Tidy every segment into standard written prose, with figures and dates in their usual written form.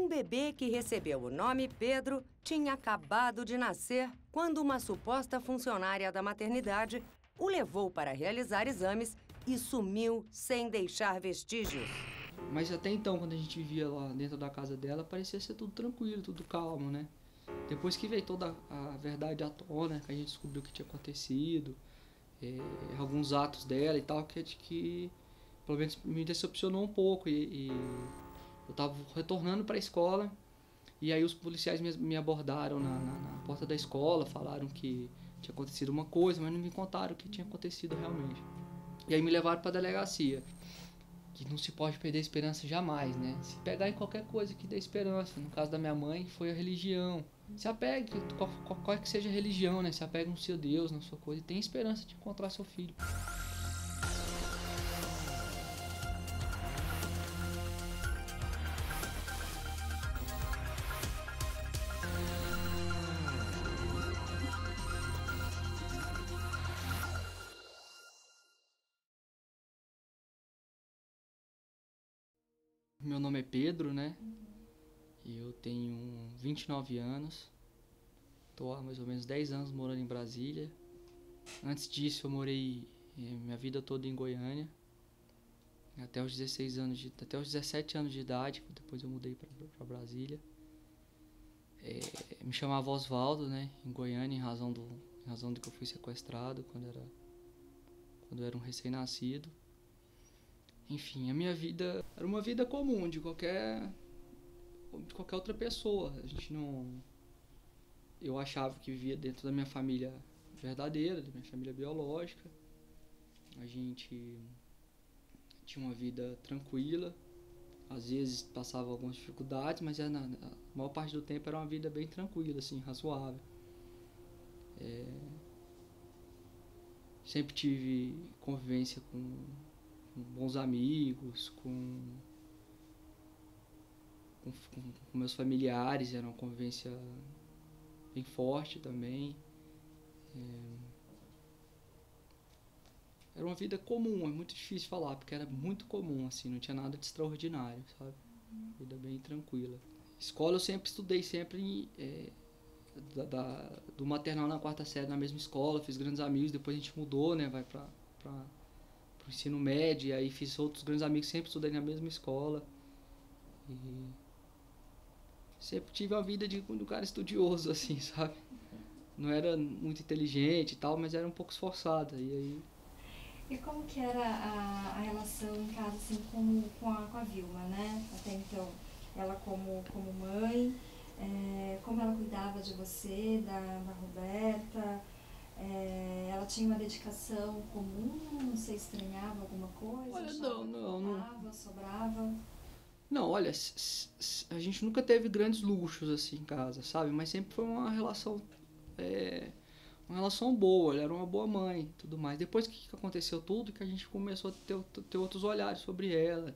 Um bebê que recebeu o nome Pedro tinha acabado de nascer quando uma suposta funcionária da maternidade o levou para realizar exames e sumiu sem deixar vestígios. Mas até então, quando a gente vivia lá dentro da casa dela, parecia ser tudo tranquilo, tudo calmo, né? Depois que veio toda a verdade à tona, que a gente descobriu o que tinha acontecido, alguns atos dela e tal, que pelo menos me decepcionou um pouco. E eu estava retornando para a escola e aí os policiais me abordaram na porta da escola, falaram que tinha acontecido uma coisa, mas não me contaram o que tinha acontecido realmente. E aí me levaram para a delegacia. Que não se pode perder a esperança jamais, né? Se pegar em qualquer coisa que dê esperança. No caso da minha mãe, foi a religião. Se apegue, qual que seja a religião, né? Se apegue no seu Deus, na sua coisa, e tenha esperança de encontrar seu filho. Meu nome é Pedro, né? E eu tenho 29 anos. Tô há mais ou menos 10 anos morando em Brasília. Antes disso eu morei minha vida toda em Goiânia. Até os 17 anos de idade, depois eu mudei para Brasília. Me chamava Osvaldo, né, em Goiânia, em razão de que eu fui sequestrado quando eu era um recém-nascido. Enfim, a minha vida era uma vida comum de qualquer outra pessoa. A gente não... Eu achava que vivia dentro da minha família verdadeira, da minha família biológica. A gente tinha uma vida tranquila. Às vezes passava algumas dificuldades, mas a maior parte do tempo era uma vida bem tranquila, assim, razoável. Sempre tive convivência com bons amigos, com meus familiares, era uma convivência bem forte também. Era uma vida comum, é muito difícil falar, porque era muito comum, assim, não tinha nada de extraordinário, sabe? Vida bem tranquila. Escola eu sempre estudei, sempre do maternal na quarta série na mesma escola, fiz grandes amigos, depois a gente mudou, né, vai pro ensino médio, e aí fiz outros grandes amigos, sempre estudei na mesma escola. E sempre tive uma vida de um cara estudioso, assim, sabe? Não era muito inteligente e tal, mas era um pouco esforçada, e aí... E como que era a relação em casa, assim, com a Vilma, né? Até então, ela como mãe, como ela cuidava de você, da Roberta, ela tinha uma dedicação comum, você estranhava alguma coisa? Olha, não. Sobrava? Não, olha, a gente nunca teve grandes luxos assim em casa, sabe? Mas sempre foi uma relação boa, ela era uma boa mãe e tudo mais. Depois que aconteceu tudo, que a gente começou a ter outros olhares sobre ela.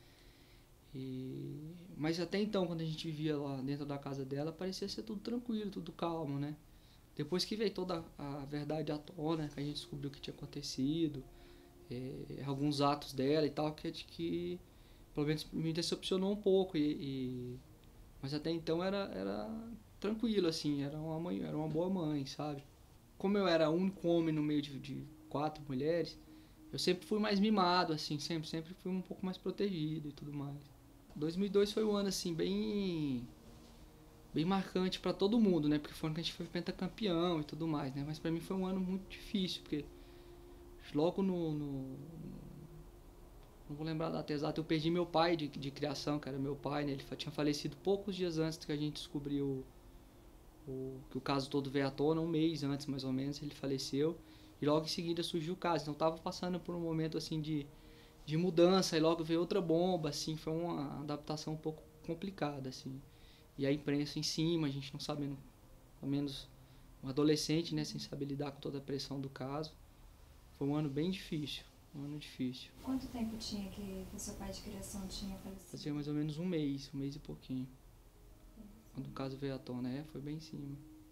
Mas até então, quando a gente vivia lá dentro da casa dela, parecia ser tudo tranquilo, tudo calmo, né? Depois que veio toda a verdade à tona, que a gente descobriu o que tinha acontecido, alguns atos dela e tal, que pelo menos me decepcionou um pouco. Mas até então era tranquilo, assim, era uma boa mãe, sabe? Como eu era o único homem no meio de 4 mulheres, eu sempre fui mais mimado, assim, sempre fui um pouco mais protegido e tudo mais. 2002 foi um ano, assim, bem marcante pra todo mundo, né? Porque foi um ano que a gente foi pentacampeão e tudo mais, né? Mas pra mim foi um ano muito difícil, porque logo não vou lembrar da data exata, eu perdi meu pai de criação, que era meu pai, né? Ele tinha falecido poucos dias antes que a gente descobriu que o caso todo veio à tona, um mês antes mais ou menos ele faleceu, e logo em seguida surgiu o caso. Então eu tava passando por um momento assim de mudança, e logo veio outra bomba, assim, foi uma adaptação um pouco complicada, assim. E a imprensa em cima, a gente não sabendo, pelo menos um adolescente, né, sem saber lidar com toda a pressão do caso. Foi um ano bem difícil, um ano difícil. Quanto tempo tinha que o seu pai de criação tinha falecido? Fazia mais ou menos um mês e pouquinho. Quando o caso veio à tona, foi bem em cima.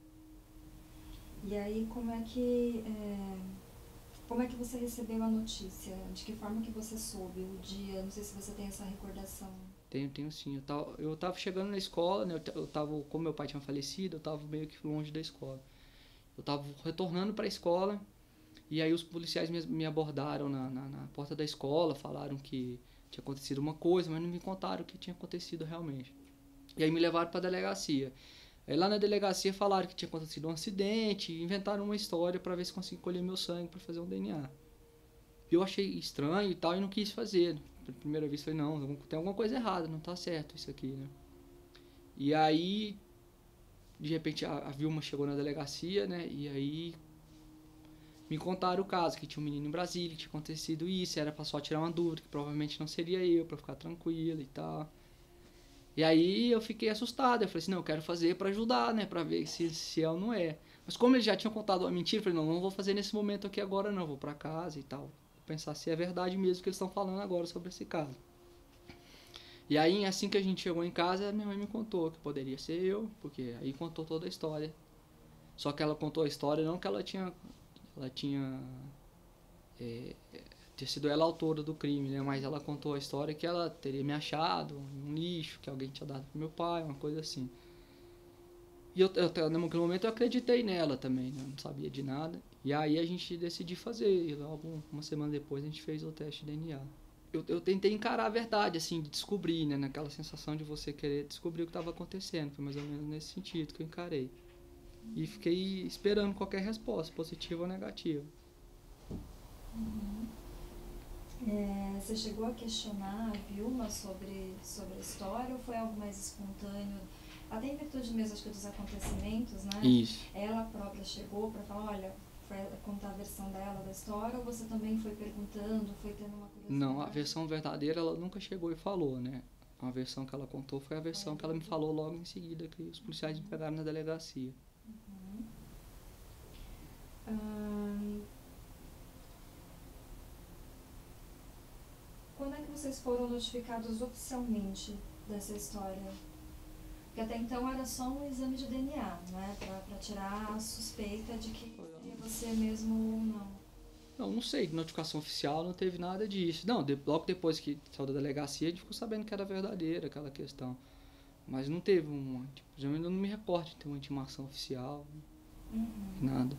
E aí, como é que você recebeu a notícia? De que forma que você soube o dia? Não sei se você tem essa recordação. Tenho sim. Eu tava chegando na escola, né? Como meu pai tinha falecido, eu tava meio que longe da escola. Eu tava retornando para a escola e aí os policiais me abordaram na porta da escola, falaram que tinha acontecido uma coisa, mas não me contaram o que tinha acontecido realmente. E aí me levaram para a delegacia. Aí lá na delegacia falaram que tinha acontecido um acidente, inventaram uma história para ver se conseguia colher meu sangue para fazer um DNA. Eu achei estranho e tal e não quis fazer. Pela primeira vez falei, não, tem alguma coisa errada, não tá certo isso aqui, né? E aí, de repente, a Vilma chegou na delegacia, né? E aí me contaram o caso, que tinha um menino em Brasília, que tinha acontecido isso, era pra só tirar uma dúvida, que provavelmente não seria eu, pra ficar tranquilo e tal. E aí eu fiquei assustado, eu falei assim, não, eu quero fazer pra ajudar, né? Pra ver se é ou não é. Mas como eles já tinham contado uma mentira, eu falei, não vou fazer nesse momento aqui agora não, vou pra casa e tal. Pensar se é verdade mesmo que eles estão falando agora sobre esse caso. E aí, assim que a gente chegou em casa, minha mãe me contou que poderia ser eu, porque aí contou toda a história. Só que ela contou a história não que ela tinha ter sido ela a autora do crime, né? Mas ela contou a história que ela teria me achado em um lixo, que alguém tinha dado pro meu pai, uma coisa assim. E naquele momento eu acreditei nela também, né? Não sabia de nada. E aí a gente decidiu fazer, e logo uma semana depois a gente fez o teste de DNA. Eu tentei encarar a verdade, assim, de descobrir, né? Naquela sensação de você querer descobrir o que estava acontecendo. Foi mais ou menos nesse sentido que eu encarei. E fiquei esperando qualquer resposta, positiva ou negativa. Uhum. Você chegou a questionar a Vilma sobre a história ou foi algo mais espontâneo? Até em virtude mesmo, acho que dos acontecimentos, né? Isso. Ela própria chegou para falar, olha, foi contar a versão dela da história, ou você também foi perguntando, foi tendo uma curiosidade? Não, a versão verdadeira ela nunca chegou e falou, né? A versão que ela contou foi a versão que ela me falou logo em seguida, que os policiais me pegaram na delegacia. Quando é que vocês foram notificados oficialmente dessa história? Porque até então era só um exame de DNA, né? Pra tirar a suspeita de que seria você mesmo ou não. Não sei, notificação oficial não teve nada disso. Não, logo depois que saiu da delegacia a gente ficou sabendo que era verdadeira aquela questão. Mas não teve uma, tipo, eu ainda não me recordo de ter uma intimação oficial, nada.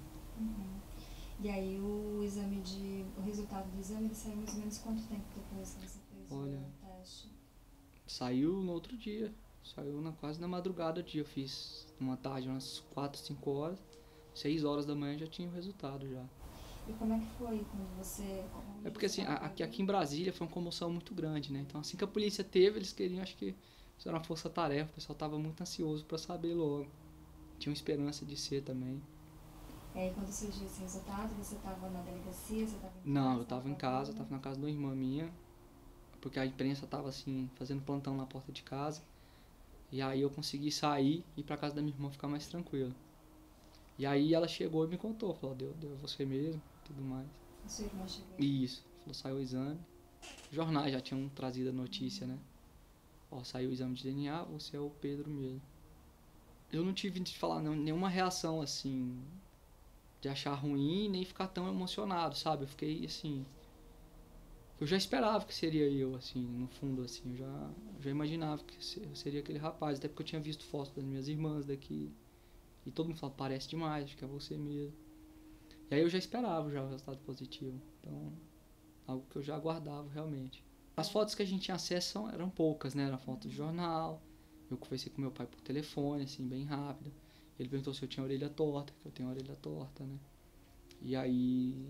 E aí o resultado do exame ele saiu mais ou menos quanto tempo depois que você fez o teste? Saiu no outro dia, saiu quase na madrugada do dia, eu fiz uma tarde, umas 4, 5 horas, 6 horas da manhã já tinha o resultado já. E como é que foi quando você... É porque assim, aqui em Brasília foi uma comoção muito grande, né? Então assim que a polícia teve, eles queriam, acho que isso era uma força-tarefa, o pessoal tava muito ansioso para saber logo. Tinha uma esperança de ser também. E aí quando surgiu esse resultado, você estava na delegacia, você estava em casa? Não, eu estava em casa, estava na casa de uma irmã minha, porque a imprensa estava assim, fazendo plantão na porta de casa. E aí eu consegui sair e ir para casa da minha irmã ficar mais tranquilo. E aí ela chegou e me contou, falou, deu você mesmo, tudo mais. A sua irmã chegou? Isso, falou, saiu o exame. Os jornais já tinham trazido a notícia, né? Ó, saiu o exame de DNA, você é o Pedro mesmo. Eu não tive de falar nenhuma reação assim, de achar ruim, nem ficar tão emocionado, sabe? Eu fiquei assim... Eu já esperava que seria eu, assim, no fundo, assim. Eu já imaginava que eu seria aquele rapaz, até porque eu tinha visto fotos das minhas irmãs daqui. E todo mundo fala, parece demais, acho que é você mesmo. E aí eu já esperava já o resultado positivo. Então, algo que eu já aguardava realmente. As fotos que a gente tinha acesso eram poucas, né? Era foto de jornal. Eu conversei com meu pai por telefone, assim, bem rápido. Ele perguntou se eu tinha a orelha torta, que eu tenho a orelha torta, né? E aí...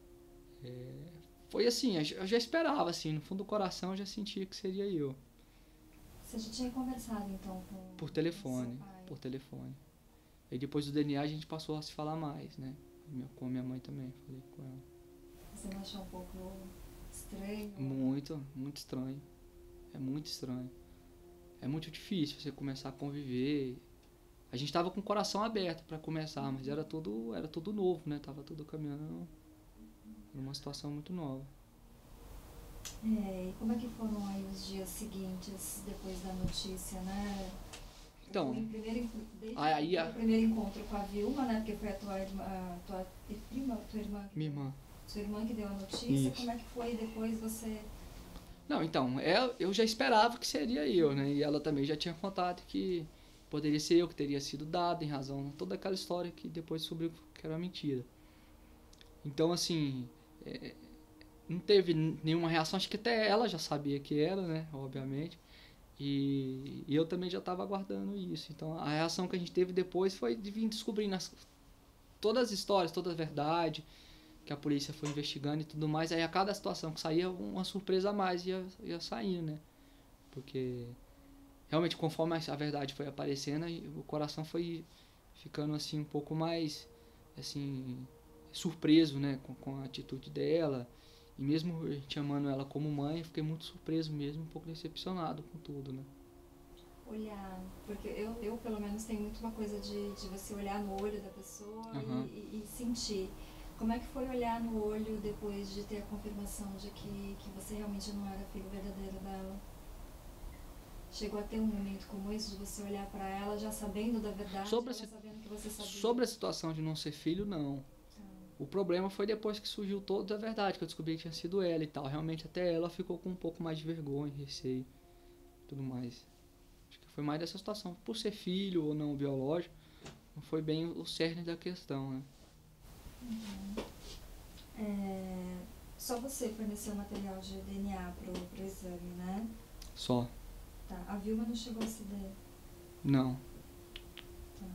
foi assim, eu já esperava, assim, no fundo do coração eu já sentia que seria eu. Você já tinha conversado, então, com Por telefone, seu pai? por telefone. E depois do DNA a gente passou a se falar mais, né? Com a minha mãe também, falei com ela. Você não achou um pouco estranho? Muito, muito estranho. É muito estranho. É muito difícil você começar a conviver. A gente tava com o coração aberto para começar, mas era tudo novo, né? Tava tudo caminhando numa situação muito nova. E como é que foram aí os dias seguintes depois da notícia, né? Então, o primeiro encontro com a Vilma, né? Porque foi a tua irmã. Minha irmã. Sua irmã que deu a notícia. Isso. Como é que foi depois você Não, então, eu já esperava que seria eu, né? E ela também já tinha contado que poderia ser eu que teria sido dado em razão de toda aquela história que depois descobriu que era uma mentira. Então, assim, não teve nenhuma reação, acho que até ela já sabia que era, né? Obviamente. E eu também já estava aguardando isso. Então, a reação que a gente teve depois foi de vir descobrindo todas as histórias, toda a verdade, que a polícia foi investigando e tudo mais. Aí a cada situação que saía, uma surpresa a mais ia saindo, né? Porque realmente, conforme a verdade foi aparecendo, o coração foi ficando assim um pouco mais assim surpreso, né, com a atitude dela. E mesmo a gente amando ela como mãe, eu fiquei muito surpreso mesmo, um pouco decepcionado com tudo, né? Olhar, porque eu pelo menos tenho muito uma coisa de você olhar no olho da pessoa e sentir. Como é que foi olhar no olho depois de ter a confirmação de que você realmente não era filho verdadeiro dela? Chegou a ter um momento como esse de você olhar para ela já sabendo da verdade, ela sabendo que você sabia? Sobre a situação de não ser filho, não. O problema foi depois que surgiu toda a verdade, que eu descobri que tinha sido ela e tal. Realmente até ela ficou com um pouco mais de vergonha, receio e tudo mais. Acho que foi mais dessa situação. Por ser filho ou não biológico, não foi bem o cerne da questão, né? Só você forneceu material de DNA pro exame, né? Só. Tá. A Vilma não chegou a ceder? Não. Tá.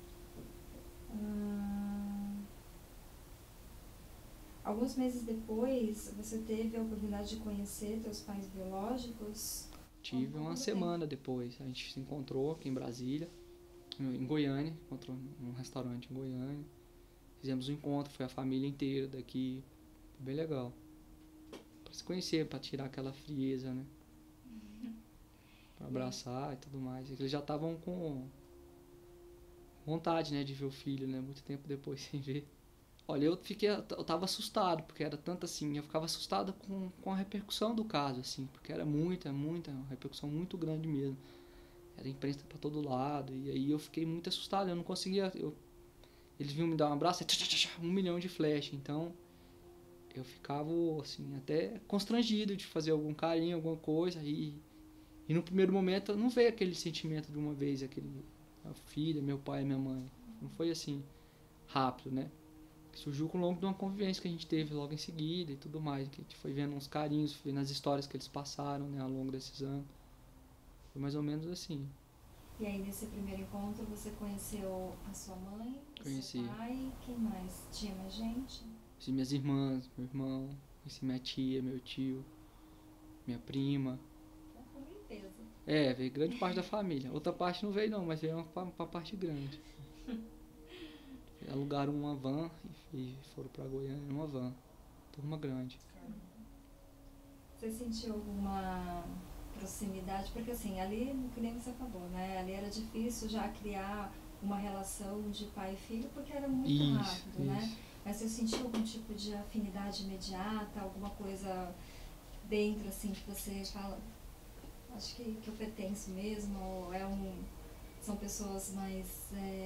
Alguns meses depois, você teve a oportunidade de conhecer teus pais biológicos? Tive uma semana depois. A gente se encontrou aqui em Brasília, em Goiânia. Encontrou num restaurante em Goiânia. Fizemos um encontro, foi a família inteira daqui. Foi bem legal. Pra se conhecer, pra tirar aquela frieza, né? Pra abraçar e tudo mais. Eles já estavam com vontade, né, de ver o filho, né? Muito tempo depois sem ver. Olha, eu tava assustado, porque era tanto assim, eu ficava assustado com a repercussão do caso, assim, porque era uma repercussão muito grande mesmo. Era imprensa pra todo lado, e aí eu fiquei muito assustado, eu não conseguia, eles vinham me dar um abraço, 1 milhão de flash, então eu ficava, assim, até constrangido de fazer algum carinho, alguma coisa, e no primeiro momento eu não veio aquele sentimento de uma vez, a filha, meu pai e minha mãe, não foi assim, rápido, né? Surgiu ao longo de uma convivência que a gente teve logo em seguida e tudo mais, que a gente foi vendo uns carinhos, vendo as histórias que eles passaram, né, ao longo desses anos. Foi mais ou menos assim. E aí, nesse primeiro encontro, você conheceu a sua mãe, Conheci. seu pai, quem mais? Tinha mais gente? Conheci minhas irmãs, meu irmão, conheci minha tia, meu tio, minha prima. A família inteira. Veio grande parte da família. Outra parte não veio não, mas veio uma parte grande. Alugaram uma van e foram pra Goiânia numa van. Turma grande. Você sentiu alguma proximidade? Porque assim, ali, que nem você falou, né? Ali era difícil já criar uma relação de pai e filho, porque era muito rápido, né? Mas você sentiu algum tipo de afinidade imediata, alguma coisa dentro, assim, que você fala, acho que eu pertenço mesmo, ou são pessoas mais...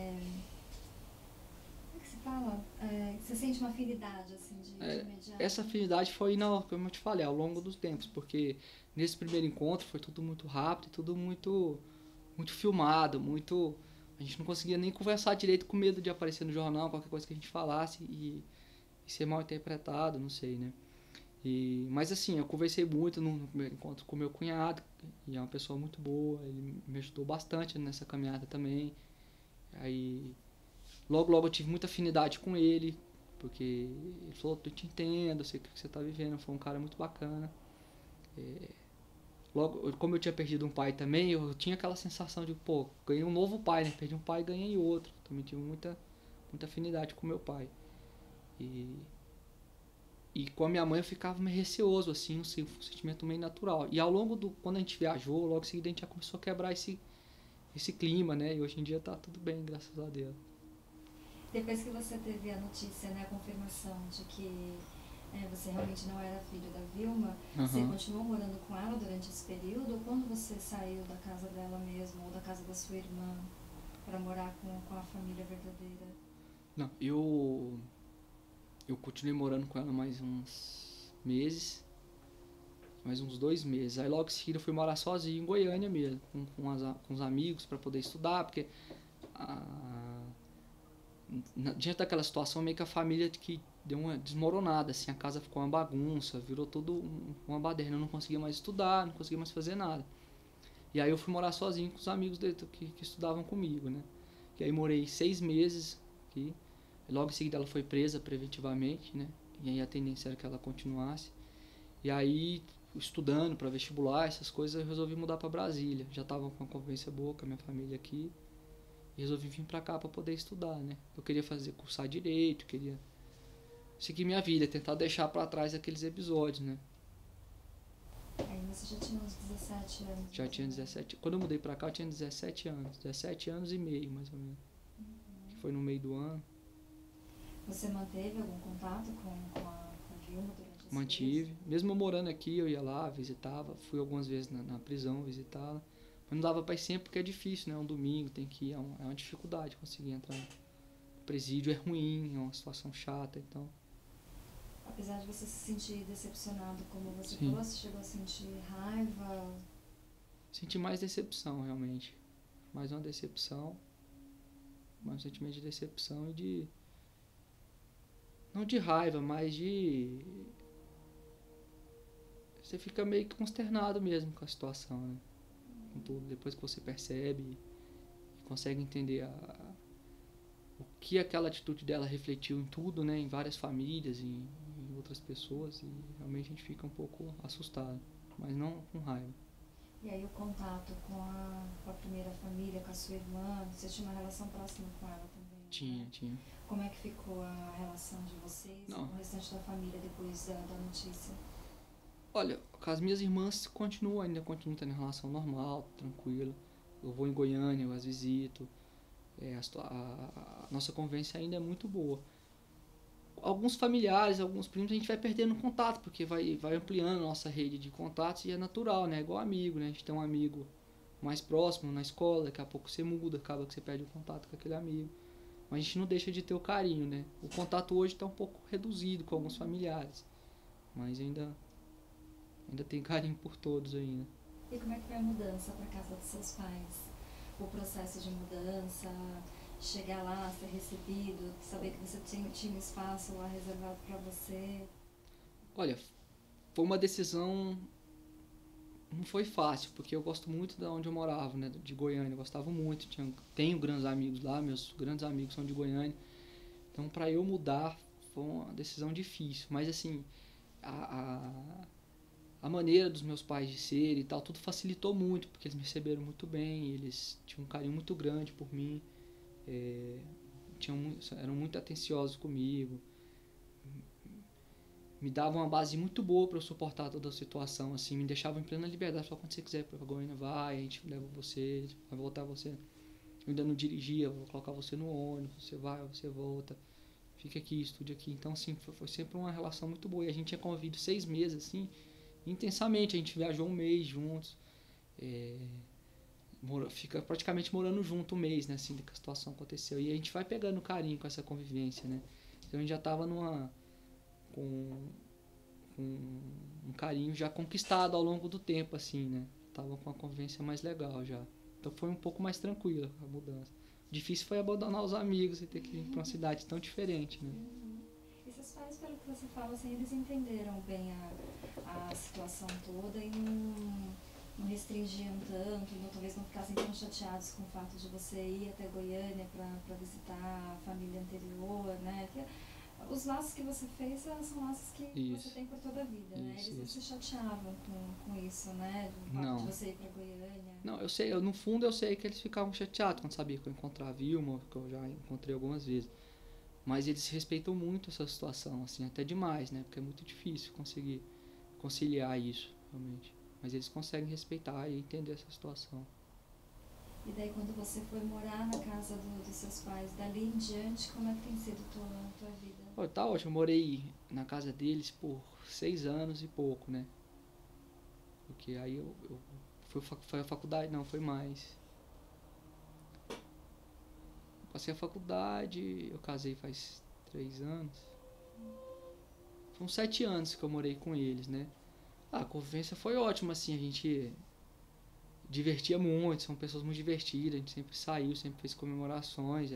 Fala, você sente uma afinidade assim de imediato? Essa afinidade foi, como eu te falei, ao longo dos tempos, porque nesse primeiro encontro foi tudo muito rápido, tudo muito, muito filmado, a gente não conseguia nem conversar direito com medo de aparecer no jornal, qualquer coisa que a gente falasse e ser mal interpretado, não sei, né? Mas assim, eu conversei muito no primeiro encontro com meu cunhado, e é uma pessoa muito boa, ele me ajudou bastante nessa caminhada também. Aí logo eu tive muita afinidade com ele, porque ele falou, eu te entendo, eu sei o que você está vivendo, foi um cara muito bacana. Logo, como eu tinha perdido um pai também, eu tinha aquela sensação de, ganhei um novo pai, né? Perdi um pai e ganhei outro. Também tive muita afinidade com meu pai. E com a minha mãe eu ficava meio receoso, assim, um sentimento meio natural. E ao longo quando a gente viajou, logo em seguida a gente já começou a quebrar esse clima, né? E hoje em dia tá tudo bem, graças a Deus. Depois que você teve a notícia, né, a confirmação de que você realmente não era filho da Vilma, você continuou morando com ela durante esse período? Ou quando você saiu da casa dela mesmo, ou da casa da sua irmã, para morar com a família verdadeira? Não, eu continuei morando com ela mais uns meses. mais uns 2 meses. Aí logo em seguida eu fui morar sozinho em Goiânia mesmo, com os amigos para poder estudar, porque diante daquela situação meio que a família que deu uma desmoronada, assim, a casa ficou uma bagunça, virou tudo uma baderna, eu não conseguia mais estudar, não conseguia mais fazer nada. E aí eu fui morar sozinho com os amigos que estudavam comigo, né? E aí morei 6 meses aqui. Logo em seguida ela foi presa preventivamente, né? E aí a tendência era que ela continuasse. E aí, estudando para vestibular, essas coisas, eu resolvi mudar para Brasília. Já estava com uma convivência boa com a minha família aqui. E resolvi vir para cá para poder estudar, né? Eu queria cursar direito, queria seguir minha vida, tentar deixar para trás aqueles episódios, né? Aí você já tinha uns 17 anos? Já tinha 17. Quando eu mudei para cá, eu tinha 17 anos. 17 anos e meio, mais ou menos. Que foi no meio do ano. Você manteve algum contato com a Vilma durante esse Mantive. período? Mesmo eu morando aqui, eu ia lá, visitava. Fui algumas vezes na prisão visitá-la. Mas não dava pra ir sempre porque é difícil, né? Um domingo tem que ir. É uma dificuldade conseguir entrar. O presídio é ruim, é uma situação chata, então... Apesar de você se sentir decepcionado, como você Sim. falou, você chegou a sentir raiva? Senti mais decepção, realmente. Mais uma decepção. Mais um sentimento de decepção e de... Não de raiva, mas de... Você fica meio que consternado mesmo com a situação, né? Com tudo. Depois que você percebe e consegue entender o que aquela atitude dela refletiu em tudo, né? Em várias famílias, em outras pessoas. E realmente a gente fica um pouco assustado. Mas não com raiva. E aí o contato com a primeira família, com a sua irmã, você tinha uma relação próxima com ela também? Tinha, né? tinha. Como é que ficou a relação de vocês Não. com o restante da família depois da notícia? Olha, com as minhas irmãs continuam tendo relação normal, tranquila. Eu vou em Goiânia, eu as visito. A nossa convivência ainda é muito boa. Alguns familiares, alguns primos, a gente vai perdendo contato, porque vai ampliando a nossa rede de contatos e é natural, né? É igual amigo, né? A gente tem um amigo mais próximo na escola, daqui a pouco você muda, acaba que você perde o contato com aquele amigo. Mas a gente não deixa de ter o carinho, né? O contato hoje está um pouco reduzido com alguns familiares, mas ainda tem carinho por todos ainda. E como é que foi a mudança para casa dos seus pais? O processo de mudança, chegar lá, ser recebido, saber que você tinha um espaço lá reservado para você? Olha, foi uma decisão... Não foi fácil, porque eu gosto muito de onde eu morava, né? De Goiânia, eu gostava muito. Tenho grandes amigos lá, meus grandes amigos são de Goiânia. Então, para eu mudar, foi uma decisão difícil. Mas, assim, a maneira dos meus pais de ser e tal, tudo facilitou muito, porque eles me receberam muito bem, eles tinham um carinho muito grande por mim, eram muito atenciosos comigo, me davam uma base muito boa para eu suportar toda a situação, assim, me deixavam em plena liberdade, só quando você quiser para Goiânia, vai, a gente leva você, vai voltar você. Eu ainda não dirigia, vou colocar você no ônibus, você vai, você volta, fica aqui, estude aqui. Então, assim, foi sempre uma relação muito boa. E a gente tinha convivido 6 meses, assim, intensamente. A gente viajou 1 mês juntos, fica praticamente morando junto 1 mês, né, assim, que a situação aconteceu. E a gente vai pegando carinho com essa convivência, né. Então a gente já estava com um carinho já conquistado ao longo do tempo, assim, né. Tava com uma convivência mais legal já. Então foi um pouco mais tranquila a mudança. Difícil foi abandonar os amigos e ter que ir para uma cidade tão diferente, né. E seus pais, pelo que você fala, assim, eles entenderam bem a situação toda e não restringiam tanto, talvez não ficassem tão chateados com o fato de você ir até Goiânia para visitar a família anterior, né? Que os laços que você fez são laços que você tem por toda a vida, né? Eles não se chateavam com isso, né? Do fato de você ir para Goiânia. Não, eu sei, no fundo eu sei que eles ficavam chateados quando sabia que eu encontrava a Vilma, que eu já encontrei algumas vezes. Mas eles respeitam muito essa situação, assim, até demais, né? Porque é muito difícil conseguir conciliar isso, realmente. Mas eles conseguem respeitar e entender essa situação. E daí quando você foi morar na casa dos seus pais, dali em diante, como é que tem sido tua vida? Oh, tá ótimo, eu morei na casa deles por 6 anos e pouco, né? Porque aí foi a faculdade, não, foi mais. Passei a faculdade, eu casei faz 3 anos. Foram 7 anos que eu morei com eles, né? A convivência foi ótima, assim, a gente divertia muito, são pessoas muito divertidas, a gente sempre saiu, sempre fez comemorações,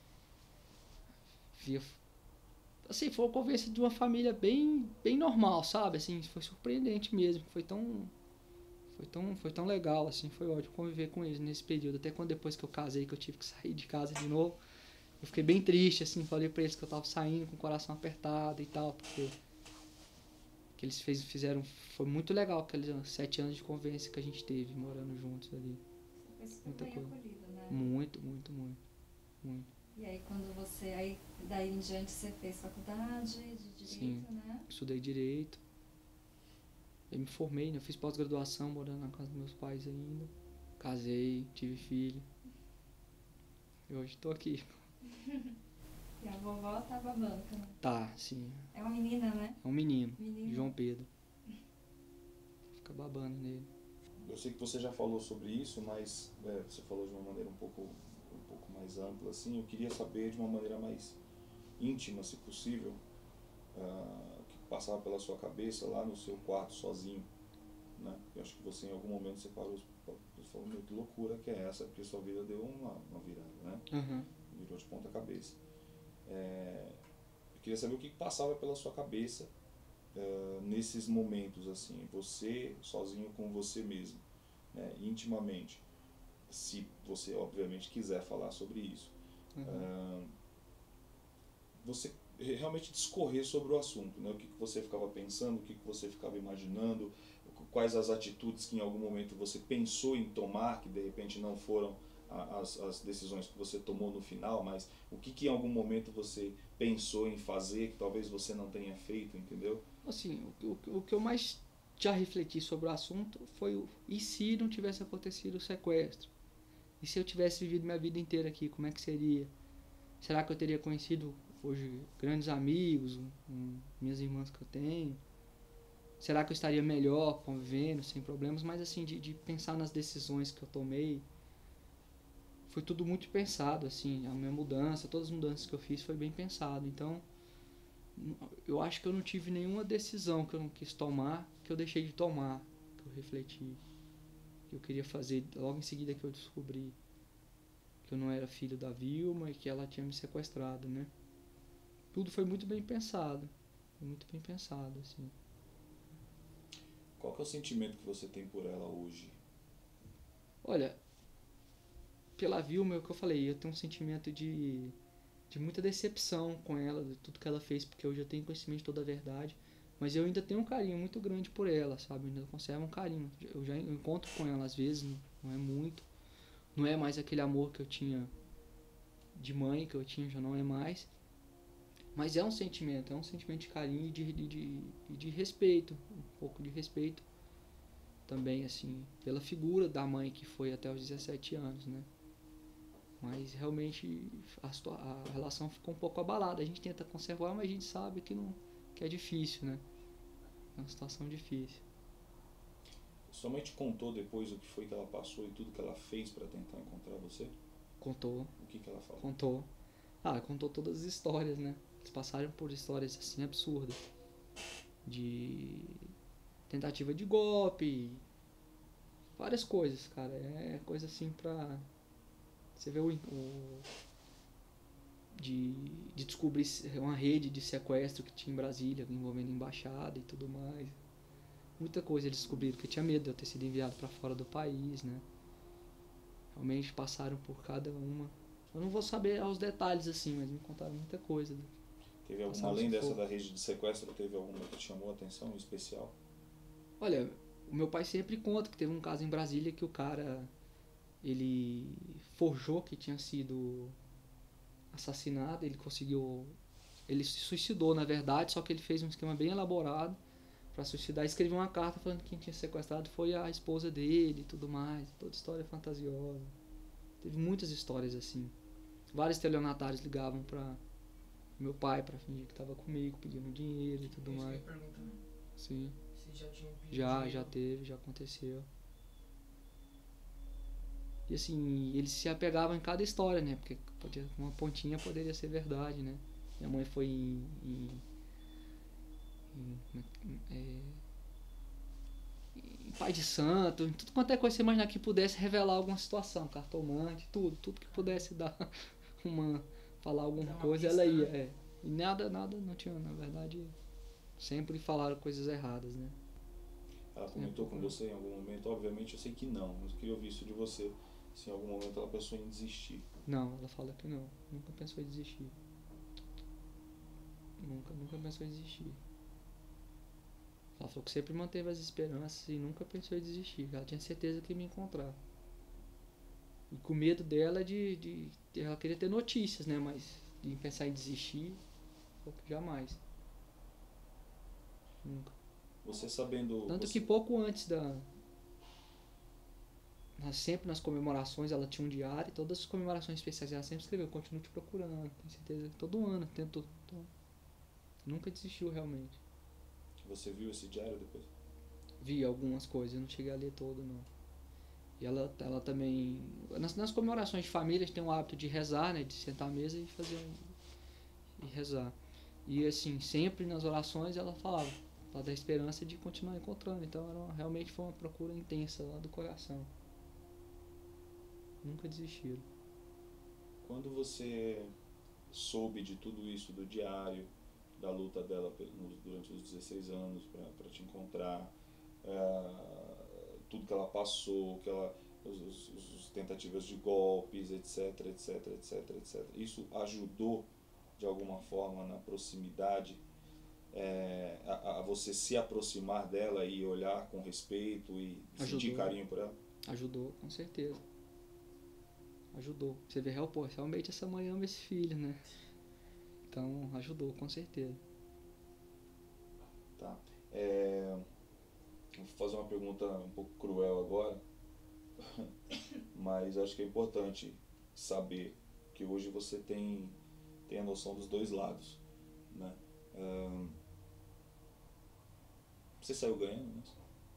via, assim, foi uma convivência de uma família bem normal, sabe, assim, foi surpreendente mesmo, foi tão legal, assim, foi ótimo conviver com eles nesse período, até quando depois que eu casei, que eu tive que sair de casa de novo, eu fiquei bem triste, assim, falei pra eles que eu tava saindo com o coração apertado e tal, porque que eles fizeram, foi muito legal aqueles 7 anos de convivência que a gente teve, morando juntos ali. Foi super Muita bem coisa. acolhido, né? Muito. E aí quando você, aí daí em diante você fez faculdade de Direito, Sim. né? Estudei Direito. Eu me formei, né? Eu fiz pós-graduação morando na casa dos meus pais ainda. Casei, tive filho. E hoje estou aqui. E a vovó tá babando também. Tá, sim. É uma menina, né? É um menino, Menino. João Pedro. Fica babando nele. Eu sei que você já falou sobre isso, mas você falou de uma maneira um pouco mais ampla, assim. Eu queria saber de uma maneira mais íntima, se possível, o que passava pela sua cabeça lá no seu quarto sozinho, né? Eu acho que você em algum momento você parou e falou, meu, que loucura que é essa, porque sua vida deu uma virada, né? Uhum. Virou de ponta cabeça. Eu queria saber o que passava pela sua cabeça nesses momentos, assim, você sozinho com você mesmo, né, intimamente, se você obviamente quiser falar sobre isso. Você realmente discorrer sobre o assunto, né? O que você ficava pensando, o que você ficava imaginando, quais as atitudes que em algum momento você pensou em tomar, que de repente não foram as decisões que você tomou no final, mas o que em algum momento você pensou em fazer que talvez você não tenha feito, entendeu? Assim, o que eu mais já refleti sobre o assunto foi e se não tivesse acontecido o sequestro? E se eu tivesse vivido minha vida inteira aqui, como é que seria? Será que eu teria conhecido hoje grandes amigos, minhas irmãs que eu tenho? Será que eu estaria melhor convivendo, sem problemas? Mas assim, de pensar nas decisões que eu tomei, foi tudo muito pensado, assim, a minha mudança, todas as mudanças que eu fiz foi bem pensado. Então, eu acho que eu não tive nenhuma decisão que eu não quis tomar, que eu deixei de tomar, que eu refleti, que eu queria fazer logo em seguida que eu descobri que eu não era filho da Vilma e que ela tinha me sequestrado, né? Tudo foi muito bem pensado, assim. Qual que é o sentimento que você tem por ela hoje? Olha, pela Vilma, é o que eu falei, eu tenho um sentimento de muita decepção com ela, de tudo que ela fez, porque hoje eu tenho conhecimento de toda a verdade, mas eu ainda tenho um carinho muito grande por ela, sabe? Eu ainda conservo um carinho. Eu já encontro com ela às vezes, não é muito, não é mais aquele amor que eu tinha de mãe, que eu tinha, já não é mais, mas é um sentimento de carinho e de respeito, um pouco de respeito também, assim, pela figura da mãe que foi até os 17 anos, né? Mas realmente a relação ficou um pouco abalada. A gente tenta conservar, mas a gente sabe que é difícil, né? É uma situação difícil. Sua mãe te contou depois o que foi que ela passou e tudo que ela fez para tentar encontrar você? Contou. O que ela falou? Contou. Contou todas as histórias, né? Eles passaram por histórias assim absurdas. De tentativa de golpe. Várias coisas, cara. É coisa assim pra... Você vê de descobrir uma rede de sequestro que tinha em Brasília, envolvendo embaixada e tudo mais. Muita coisa eles descobriram, que tinha medo de eu ter sido enviado para fora do país, né? Realmente passaram por cada uma. Eu não vou saber aos detalhes assim, mas me contaram muita coisa. Teve alguma, além dessa da rede de sequestro, teve alguma que te chamou a atenção em especial? Olha, o meu pai sempre conta que teve um caso em Brasília que o cara... ele forjou que tinha sido assassinado, ele se suicidou na verdade, só que ele fez um esquema bem elaborado para suicidar, escreveu uma carta falando que quem tinha sequestrado foi a esposa dele e tudo mais, toda história fantasiosa. Teve muitas histórias assim. Vários estelionatários ligavam para meu pai para fingir que estava comigo, pedindo dinheiro e tudo mais. Sim. Vocês já tinham pedido? Já teve, já aconteceu. E assim, eles se apegavam em cada história, né? Porque uma pontinha poderia ser verdade, né? Minha mãe foi em pai de santo, em tudo quanto é coisa que você imaginar que pudesse revelar alguma situação, cartomante, tudo que pudesse dar falar alguma coisa, ela ia. É. E nada não tinha, na verdade, sempre falaram coisas erradas, né? Ela comentou com você em algum momento, obviamente eu sei que não, mas eu queria ouvir isso de você, se em algum momento ela pensou em desistir. Não, ela fala que não, nunca pensou em desistir. Nunca pensou em desistir. Ela falou que sempre manteve as esperanças e nunca pensou em desistir. Ela tinha certeza que ia me encontrar. E com medo dela de ela queria ter notícias, né? Mas de pensar em desistir, falou que jamais. Nunca. Você sabendo... Tanto que pouco antes sempre nas comemorações ela tinha um diário, e todas as comemorações especiais ela sempre escreveu, continuo te procurando, tenho certeza, todo ano, tentou. Nunca desistiu realmente. Você viu esse diário depois? Vi algumas coisas, eu não cheguei a ler todo não. E ela também, nas comemorações de família, tem o hábito de rezar, né, de sentar à mesa e e rezar. E assim, sempre nas orações ela falava da esperança de continuar encontrando. Então realmente foi uma procura intensa lá do coração. Nunca desistiram. Quando você soube de tudo isso, do diário, da luta dela durante os 16 anos para te encontrar, tudo que ela passou, os tentativas de golpes, etc. Isso ajudou de alguma forma na proximidade, a você se aproximar dela e olhar com respeito e sentir carinho por ela? Ajudou, com certeza. Ajudou. Você vê, realmente essa mãe ama esse filho, né? Então ajudou, com certeza. Tá. Vou fazer uma pergunta um pouco cruel agora, mas acho que é importante saber que hoje você tem a noção dos dois lados, né? Você saiu ganhando, né?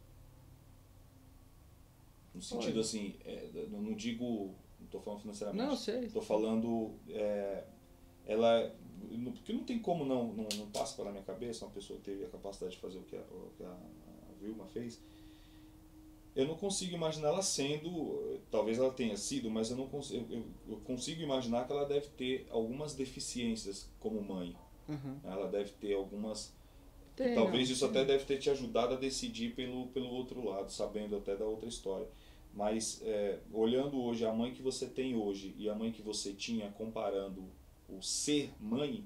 No sentido assim, não digo, não estou falando financeiramente. Não, sei. Estou falando, ela, porque não tem como não passa pela minha cabeça uma pessoa que teve a capacidade de fazer o que a Vilma fez. Eu não consigo imaginar ela sendo, talvez ela tenha sido, mas eu consigo imaginar que ela deve ter algumas deficiências como mãe. Uhum. Ela deve ter algumas... Talvez isso até deve ter te ajudado a decidir pelo outro lado, sabendo até da outra história. Mas olhando hoje a mãe que você tem hoje e a mãe que você tinha, comparando o ser mãe,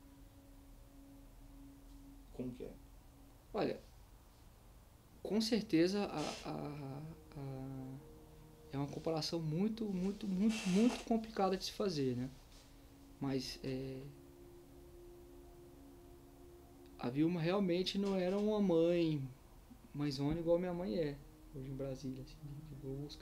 como que é? Olha, com certeza é uma comparação muito complicada de se fazer, né? Mas a Vilma realmente não era uma mãezona igual minha mãe é hoje em Brasília, assim, de busca,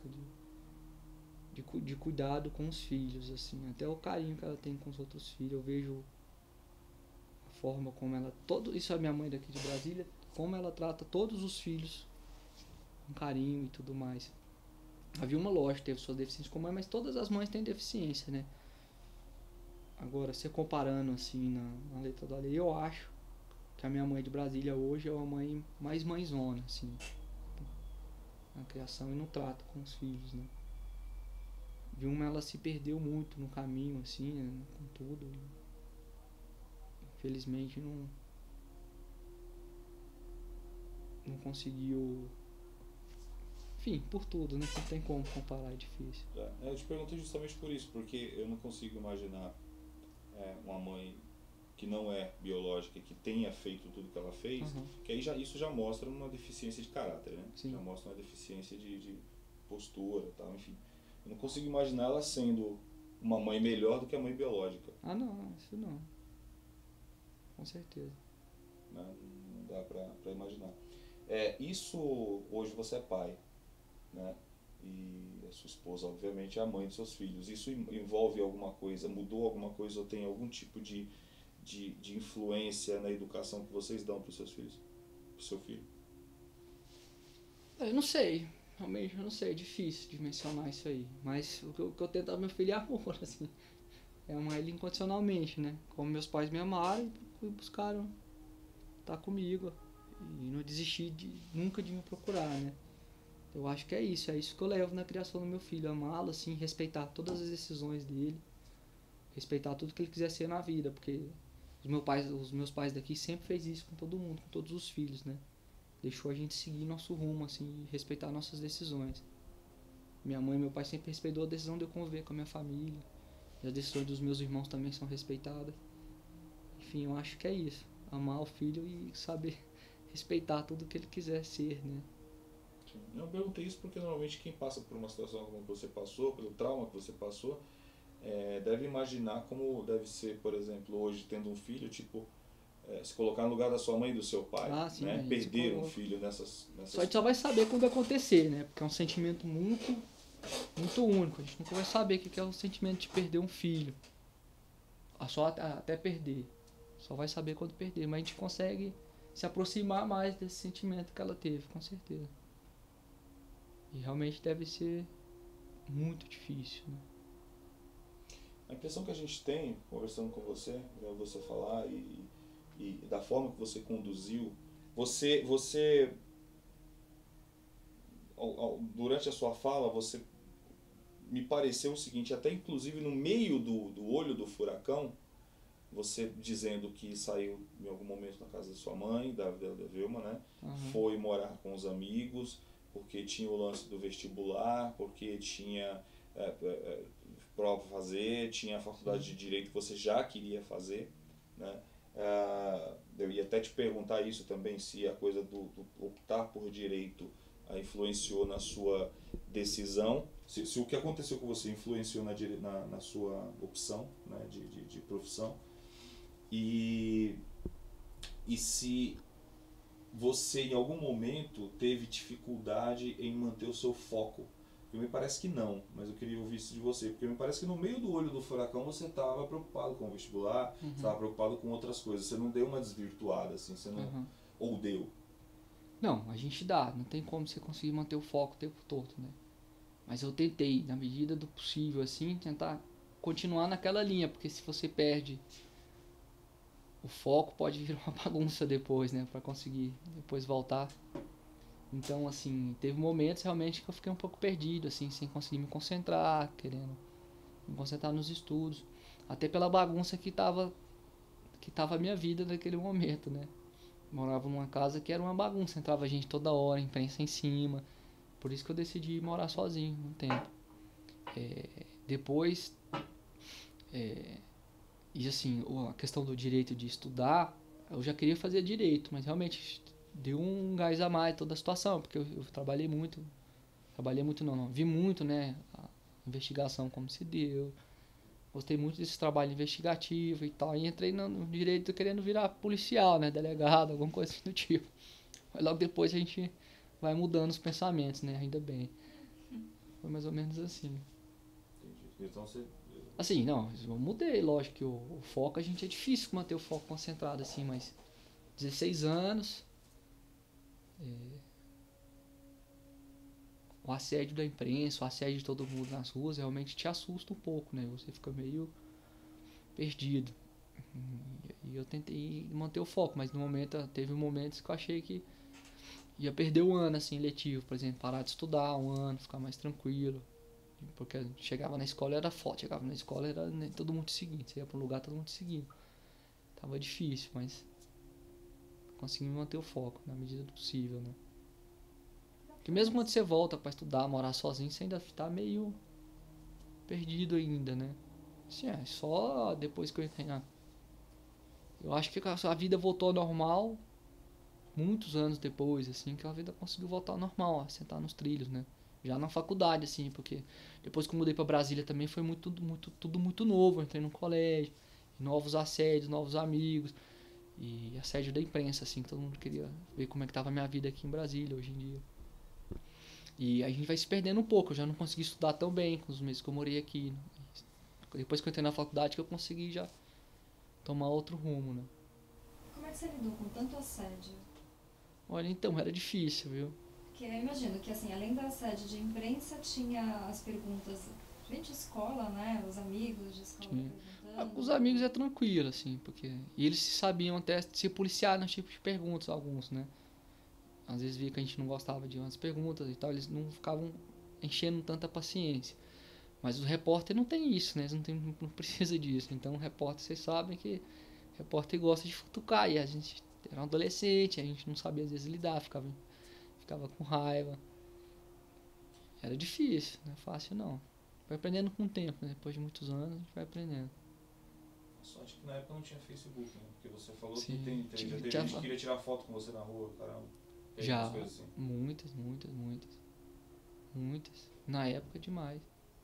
de cuidado com os filhos, assim, até o carinho que ela tem com os outros filhos. Eu vejo a forma como ela, isso é a minha mãe daqui de Brasília, como ela trata todos os filhos com carinho e tudo mais. A Vilma, lógico, teve suas deficiências como mãe, mas todas as mães têm deficiência, né? Agora, se comparando assim na letra da lei, eu acho que a minha mãe de Brasília hoje é uma mãe mais mãezona, assim, na criação e no trato com os filhos, né? Vilma, ela se perdeu muito no caminho, assim, né? Com tudo. Infelizmente não conseguiu, enfim, por tudo, né? Não tem como comparar, é difícil. Eu te perguntei justamente por isso, porque eu não consigo imaginar uma mãe que não é biológica, que tenha feito tudo que ela fez, que aí isso já mostra uma deficiência de caráter, né? Sim. Já mostra uma deficiência de postura, tal, enfim. Eu não consigo imaginar ela sendo uma mãe melhor do que a mãe biológica. Ah, não, isso não. Com certeza. Não dá pra imaginar. Isso, hoje você é pai, né? E a sua esposa, obviamente, é a mãe dos seus filhos. Isso envolve alguma coisa, mudou alguma coisa ou tem algum tipo de influência na educação que vocês dão para os seus filhos? Para o seu filho? Eu não sei, realmente eu não sei, é difícil de mencionar isso aí. Mas o que eu tento dar meu filho é amor, assim. É amar ele incondicionalmente, né? Como meus pais me amaram e buscaram estar comigo. e não desistir nunca de me procurar, né? Eu acho que é isso que eu levo na criação do meu filho, amá-lo, assim, respeitar todas as decisões dele, respeitar tudo que ele quiser ser na vida, porque os meus pais daqui sempre fez isso com todo mundo, com todos os filhos, né? Deixou a gente seguir nosso rumo, assim, e respeitar nossas decisões. Minha mãe e meu pai sempre respeitou a decisão de eu conviver com a minha família, e as decisões dos meus irmãos também são respeitadas. Enfim, eu acho que é isso, amar o filho e saber respeitar tudo que ele quiser ser, né? Eu perguntei isso porque normalmente quem passa por uma situação como você passou, pelo trauma que você passou, deve imaginar como deve ser, por exemplo, hoje tendo um filho, tipo, se colocar no lugar da sua mãe e do seu pai, Sim, né? Perder um filho nessas... Só a gente só vai saber quando acontecer, né? Porque é um sentimento muito único. A gente nunca vai saber o que é o sentimento de perder um filho. Só até perder. Só vai saber quando perder. Mas a gente consegue se aproximar mais desse sentimento que ela teve, com certeza. E realmente deve ser muito difícil, né? A impressão que a gente tem, conversando com você, vendo você falar e da forma que você conduziu, você durante a sua fala, você me pareceu o seguinte, até inclusive no meio do olho do furacão, você dizendo que saiu em algum momento da casa da sua mãe, da Vilma, né? Foi morar com os amigos, porque tinha o lance do vestibular, porque tinha prova para fazer, tinha a faculdade de Direito que você já queria fazer, né? Eu ia até te perguntar isso também, se a coisa do optar por Direito influenciou na sua decisão, se o que aconteceu com você influenciou na sua opção, né, de profissão, e se você em algum momento teve dificuldade em manter o seu foco. Me parece que não, mas eu queria ouvir isso de você, porque me parece que no meio do olho do furacão você estava preocupado com o vestibular, você estava preocupado com outras coisas, você não deu uma desvirtuada, assim, você não... Ou deu? Não, a gente dá, não tem como você conseguir manter o foco o tempo todo, né? Mas eu tentei, na medida do possível, assim, tentar continuar naquela linha, porque se você perde o foco, pode virar uma bagunça depois, né? Pra conseguir depois voltar. Então, assim, teve momentos realmente que eu fiquei um pouco perdido, assim, sem conseguir me concentrar, querendo me concentrar nos estudos. Até pela bagunça que tava a minha vida naquele momento, né? Morava numa casa que era uma bagunça, entrava gente toda hora, imprensa em cima. Por isso que eu decidi morar sozinho um tempo. Depois, e assim, a questão do direito de estudar, eu já queria fazer direito, mas realmente deu um gás a mais toda a situação, porque eu trabalhei muito não, vi muito, né, a investigação como se deu, gostei muito desse trabalho investigativo e tal, e entrei no direito querendo virar policial, né, delegado, alguma coisa assim do tipo. Mas logo depois a gente vai mudando os pensamentos, né, ainda bem. Foi mais ou menos assim. Entendi. Então você... Assim, não, eu mudei, lógico que o foco, a gente é difícil manter o foco concentrado assim, mas 16 anos... o assédio da imprensa, o assédio de todo mundo nas ruas realmente te assusta um pouco, né? Você fica meio perdido. E eu tentei manter o foco, mas no momento, teve momentos que eu achei que ia perder o ano, assim, letivo, por exemplo, parar de estudar um ano, ficar mais tranquilo. Porque chegava na escola era foto, chegava na escola era, né, todo mundo te seguindo, você ia pra um lugar todo mundo te seguindo. Tava difícil, mas consegui manter o foco na medida do possível, né? Porque mesmo quando você volta pra estudar, morar sozinho, você ainda tá meio perdido ainda, né? Assim, só depois que eu entrei na... Eu acho que a vida voltou ao normal muitos anos depois, assim, que a vida conseguiu voltar ao normal, a sentar nos trilhos, né? Já na faculdade, assim, porque depois que eu mudei pra Brasília também foi tudo muito novo. Eu entrei no colégio, novos assédios, novos amigos, e assédio da imprensa, assim, todo mundo queria ver como é que tava a minha vida aqui em Brasília hoje em dia. E a gente vai se perdendo um pouco, eu já não consegui estudar tão bem com os meses que eu morei aqui. Depois que eu entrei na faculdade que eu consegui já tomar outro rumo, né? Como é que você lidou com tanto assédio? Olha, então, era difícil, viu? Porque eu imagino que, assim, além do assédio de imprensa, tinha as perguntas de escola, né? Os amigos de escola perguntando. Os amigos é tranquilo, assim, porque... E eles sabiam até se policiar nos tipos de perguntas, alguns, né? às vezes via que a gente não gostava de umas perguntas e tal, eles não ficavam enchendo tanta paciência. Mas o repórter não tem isso, né? Eles não precisa disso. Então o repórter, vocês sabem que o repórter gosta de futucar. E a gente era um adolescente, a gente não sabia às vezes lidar, ficava com raiva. Era difícil, não é fácil não. Vai aprendendo com o tempo, né? Depois de muitos anos a gente vai aprendendo. Só acho que na época não tinha Facebook, né? Porque você falou Sim, que já teve gente que queria tirar foto com você na rua, caramba. Teve já, umas coisas assim. muitas. Na época demais.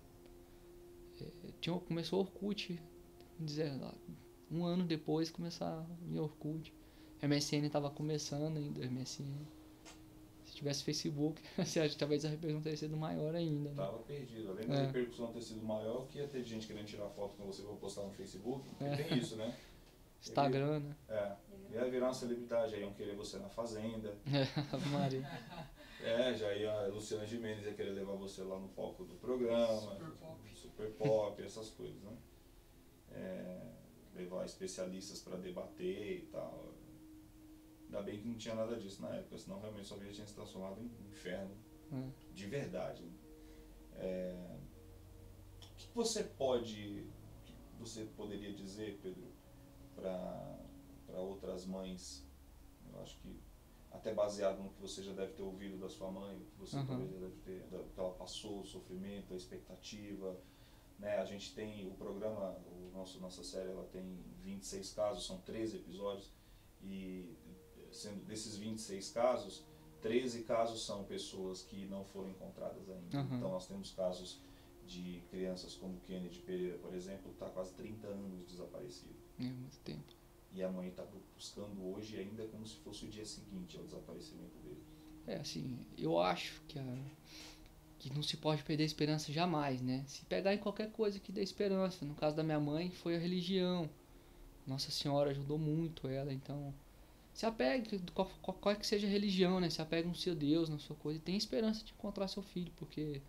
Começou o Orkut, dizer lá, um ano depois começar o Orkut. MSN tava começando ainda, MSN. Se tivesse Facebook, talvez a repercussão teria sido maior ainda. Né? Tava perdido. Além da repercussão ter sido maior, que ia ter gente querendo tirar foto com você, vou postar no Facebook. Porque tem isso, né? Instagram, né? Ia virar uma celebridade, aí iam querer você na Fazenda. Maria. Já ia a Luciana Gimenez ia querer levar você lá no palco do programa. Super Pop, essas coisas, né? Levar especialistas para debater e tal. Ainda bem que não tinha nada disso na época, senão realmente sua vida tinha se transformado em um inferno de verdade. Né? O que você poderia dizer, Pedro, para outras mães? Eu acho que até baseado no que você já deve ter ouvido da sua mãe, o que você talvez já deve ter, do que ela passou, o sofrimento, a expectativa. Né? A gente tem o programa, nossa série, ela tem 26 casos, são 13 episódios, e sendo desses 26 casos, 13 casos são pessoas que não foram encontradas ainda. Então nós temos casos de crianças como Kennedy Pereira, por exemplo, que está quase 30 anos desaparecido. Muito tempo. E a mãe está buscando hoje ainda como se fosse o dia seguinte ao desaparecimento dele. Assim, eu acho que não se pode perder a esperança jamais, né? Se pegar em qualquer coisa que dê esperança. No caso da minha mãe, foi a religião. Nossa Senhora ajudou muito ela, então... Se apegue, qual que seja a religião, né? Se apegue no seu Deus, na sua coisa. E tenha esperança de encontrar seu filho, porque...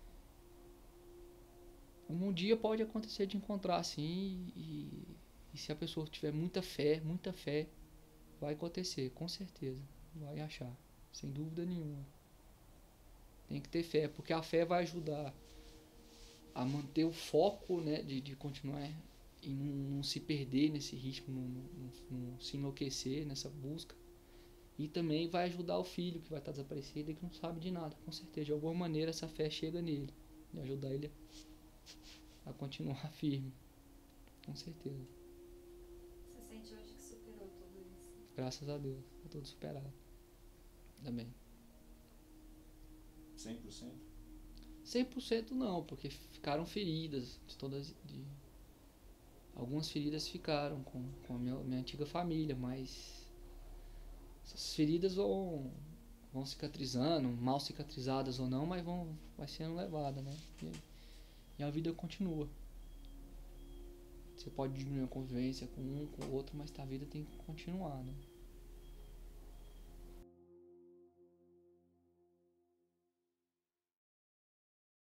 Um dia pode acontecer de encontrar, assim, e se a pessoa tiver muita fé, vai acontecer, com certeza. Vai achar, sem dúvida nenhuma. Tem que ter fé, porque a fé vai ajudar a manter o foco, né, de continuar e não se perder nesse ritmo, não se enlouquecer nessa busca. E também vai ajudar o filho que vai estar desaparecido e que não sabe de nada, com certeza. De alguma maneira essa fé chega nele e ajudar ele a continuar firme, com certeza. Você sente hoje que superou tudo isso? Graças a Deus, tá tudo superado. Também. 100%? 100% não, porque ficaram feridas algumas feridas ficaram com a minha antiga família, mas essas feridas vão cicatrizando, mal cicatrizadas ou não, mas vai sendo levadas, né? E a vida continua. Você pode diminuir a convivência com um, com o outro, mas a vida tem que continuar, né?